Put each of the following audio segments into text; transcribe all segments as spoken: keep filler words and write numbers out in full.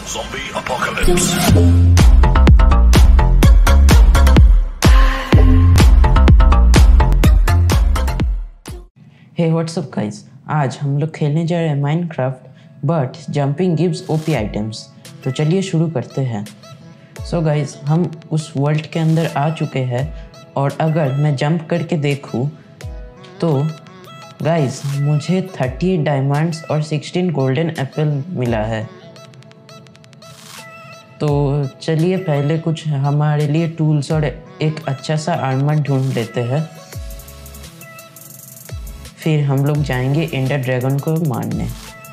Zombie apocalypse. Hey what's up guys, आज हम लोग खेलने जा रहे हैं Minecraft but jumping gives OP items. तो चलिए शुरू करते हैं। सो गाइस, हम उस वर्ल्ड के अंदर आ चुके हैं और अगर मैं जंप करके देखूं तो गाइस मुझे थर्टी डायमंड्स और सिक्सटीन गोल्डन एप्पल मिला है। तो चलिए पहले कुछ हमारे लिए टूल्स और एक अच्छा सा आर्मर ढूंढ लेते हैं, फिर हम लोग जाएंगे एंडर ड्रैगन को मारने।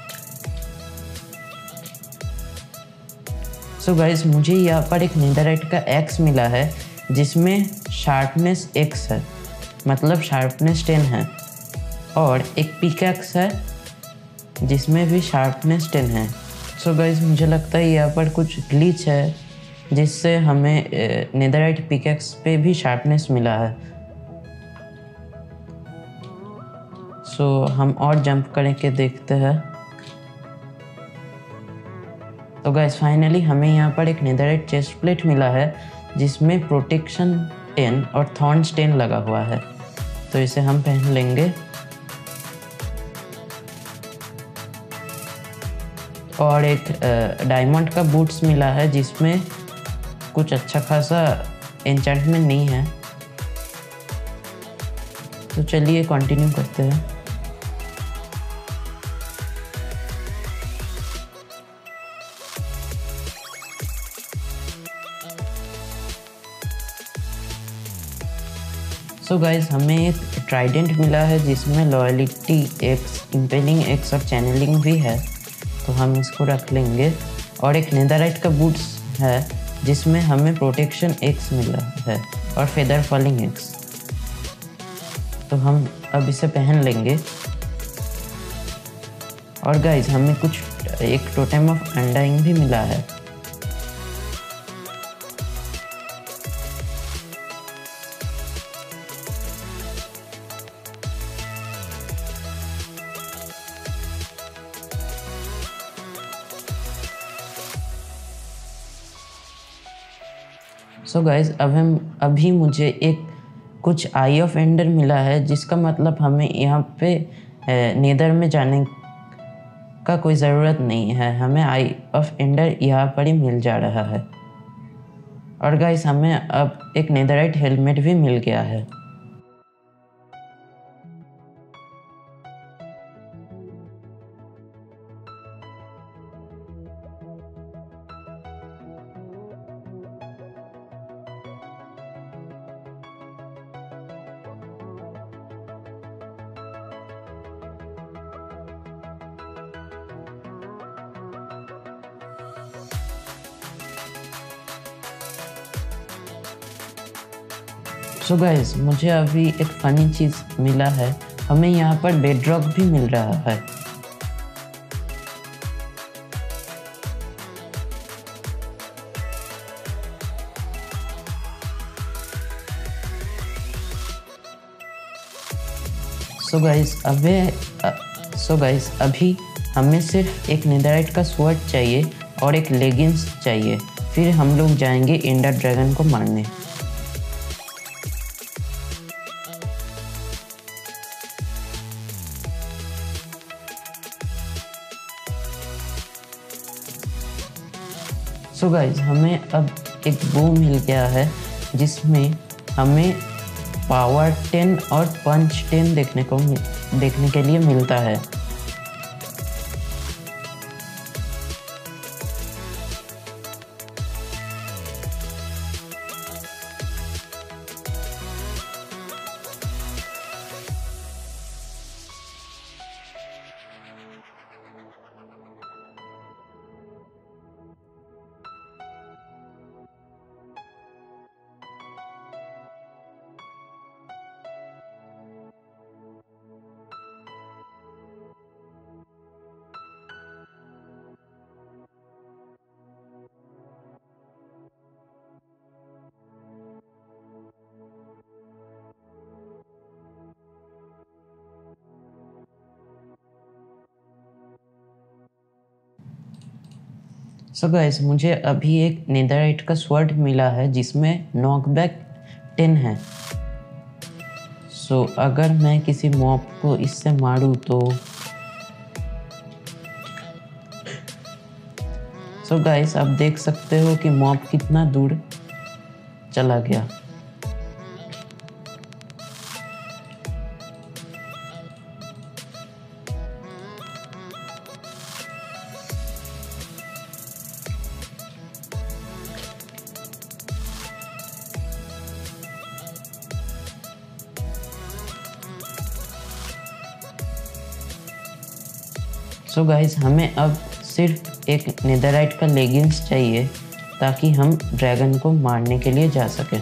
सो गाइस, मुझे यहाँ पर एक नेदरराइट का एक्स मिला है जिसमें शार्पनेस एक्स है, मतलब शार्पनेस टेन है, और एक पिकैक्स है जिसमें भी शार्पनेस टेन है। सो गाइस, मुझे लगता है यहाँ पर कुछ ग्लिच है जिससे हमें नेदरराइट पिकैक्स पे भी शार्पनेस मिला है। सो so, हम और जंप करके देखते हैं। तो गाइस फाइनली हमें यहाँ पर एक नेदरराइट चेस्ट प्लेट मिला है जिसमें प्रोटेक्शन टेन और थॉर्न्स टेन लगा हुआ है, तो इसे हम पहन लेंगे। और एक डायमंड का बूट्स मिला है जिसमें कुछ अच्छा खासा एन्चेंटमेंट नहीं है। तो चलिए कंटिन्यू करते हैं। सो गाइस, हमें एक ट्राइडेंट मिला है जिसमें लॉयलिटी एक्स, इम्पेलिंग एक्स और चैनलिंग भी है, तो हम इसको रख लेंगे। और एक नेदरराइट का बूट्स है जिसमें हमें प्रोटेक्शन एक्स मिला है और फेदर फॉलिंग एक्स, तो हम अब इसे पहन लेंगे। और गाइस हमें कुछ एक टोटेम ऑफ अंडाइंग भी मिला है। सो so गाइज, अब हम अभी मुझे एक कुछ आई ऑफ एंडर मिला है, जिसका मतलब हमें यहाँ पे नेदर में जाने का कोई ज़रूरत नहीं है, हमें आई ऑफ एंडर यहाँ पर ही मिल जा रहा है। और गाइज हमें अब एक नेदरराइट हेलमेट भी मिल गया है। सो गाइस, मुझे अभी एक फ़नी चीज़ मिला है, हमें यहाँ पर बेडरॉक भी मिल रहा है। सो गाइस अबे सो गाइस अभी हमें सिर्फ एक नेदरराइट का स्वॉर्ड चाहिए और एक लेगिंग्स चाहिए, फिर हम लोग जाएंगे एंडर ड्रैगन को मारने। सो so गाइज, हमें अब एक बो मिल गया है जिसमें हमें पावर टेन और पंच टेन देखने को देखने के लिए मिलता है। सो गाइस, मुझे अभी एक नेदरराइट का स्वॉर्ड मिला है जिसमें नॉकबैक टेन है। सो so, अगर मैं किसी मॉब को इससे मारूं तो सो so गाइस, आप देख सकते हो कि मॉब कितना दूर चला गया। सो so गाइस, हमें अब सिर्फ एक नेदरराइट का लेगिंग्स चाहिए ताकि हम ड्रैगन को मारने के लिए जा सकें।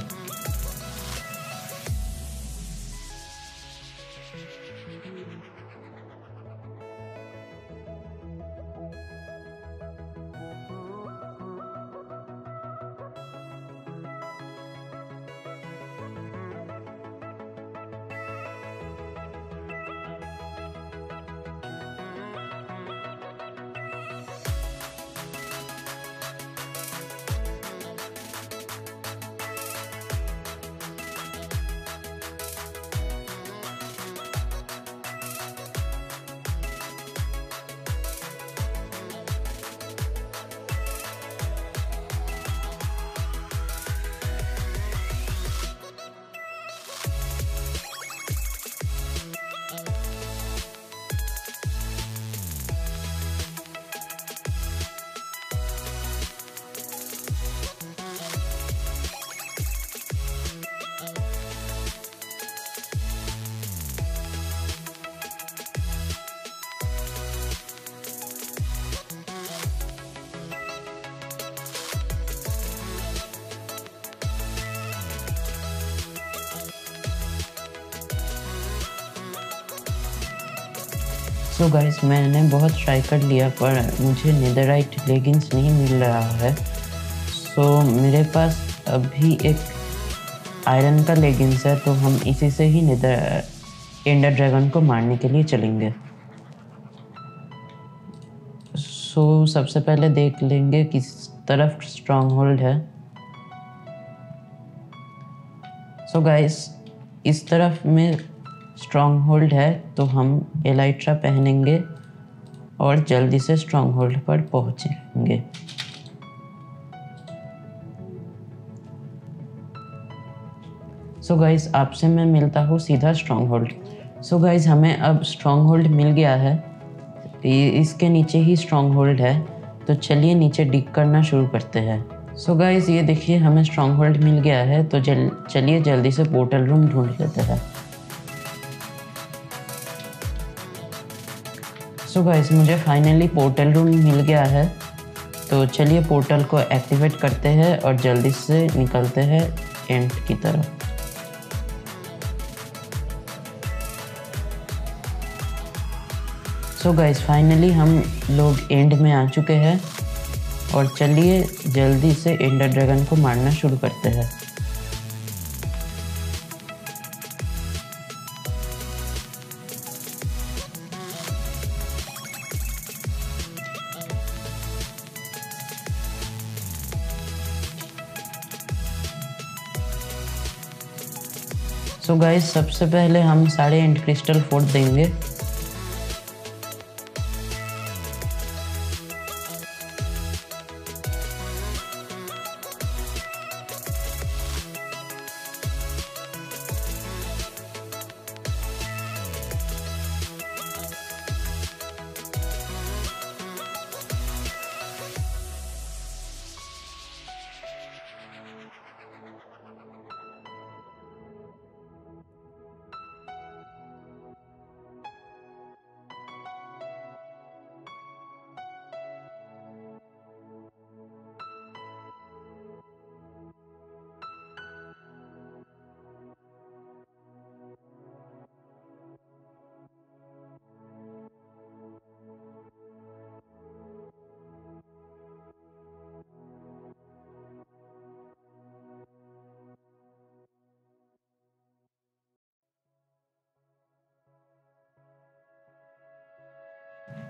सो so गाइस, मैंने बहुत ट्राई कर लिया पर मुझे नेदरराइट लेगिंग्स नहीं मिल रहा है। सो so, मेरे पास अभी एक आयरन का लेगिंग्स है, तो हम इसी से ही नेदर एंडर ड्रैगन को मारने के लिए चलेंगे। सो so, सबसे पहले देख लेंगे किस तरफ स्ट्रॉन्ग होल्ड है। सो so गाइस, इस तरफ में स्ट्रॉन्ग होल्ड है, तो हम एलाइट्रा पहनेंगे और जल्दी से स्ट्रॉन्ग होल्ड पर पहुंचेंगे। सो गाइस, आपसे मैं मिलता हूँ सीधा स्ट्रॉन्ग होल्ड। सो गाइस, हमें अब स्ट्रॉन्ग होल्ड मिल गया है। इसके नीचे ही स्ट्रॉन्ग होल्ड है, तो चलिए नीचे डिग करना शुरू करते हैं। सो गाइस, ये देखिए हमें स्ट्रॉन्ग होल्ड मिल गया है, तो जल चलिए जल्दी से पोर्टल रूम ढूंढ लेते हैं। सो गाइस, मुझे फाइनली पोर्टल रूम मिल गया है, तो चलिए पोर्टल को एक्टिवेट करते हैं और जल्दी से निकलते हैं एंड की तरफ। सो गाइस, फाइनली हम लोग एंड में आ चुके हैं और चलिए जल्दी से एंडर ड्रैगन को मारना शुरू करते हैं। सो गाइस, सबसे पहले हम सारे एंड क्रिस्टल फोड़ देंगे।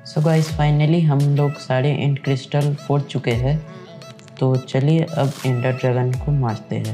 सो गाइस फाइनली हम लोग सारे एंड क्रिस्टल फोड़ चुके हैं, तो चलिए अब एंडर ड्रैगन को मारते हैं।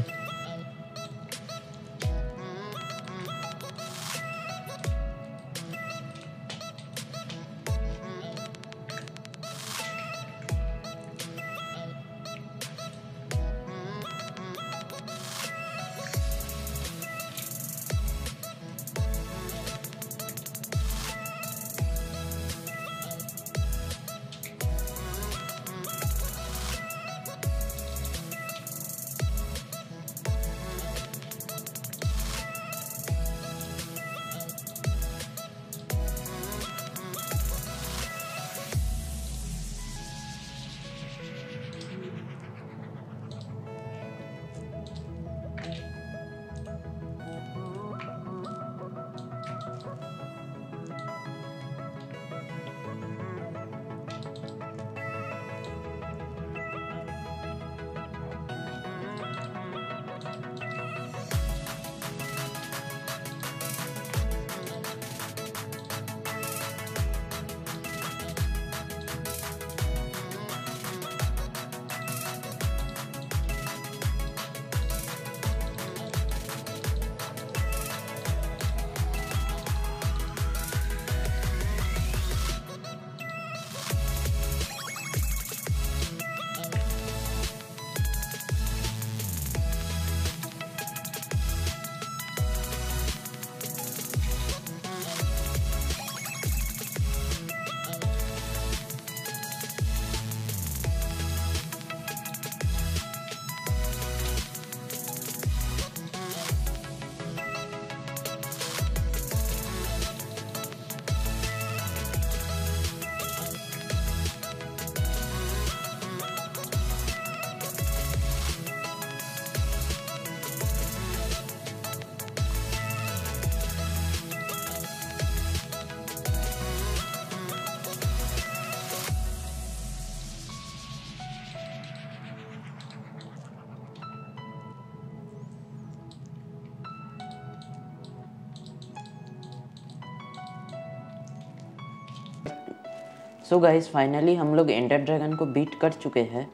सो गाइस फाइनली हम लोग एंडर ड्रैगन को बीट कर चुके हैं।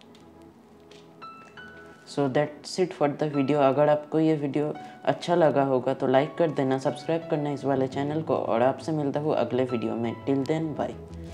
So that's it for the video. अगर आपको ये वीडियो अच्छा लगा होगा तो लाइक कर देना, सब्सक्राइब करना इस वाले चैनल को, और आपसे मिलता हूँ अगले वीडियो में। Till then bye.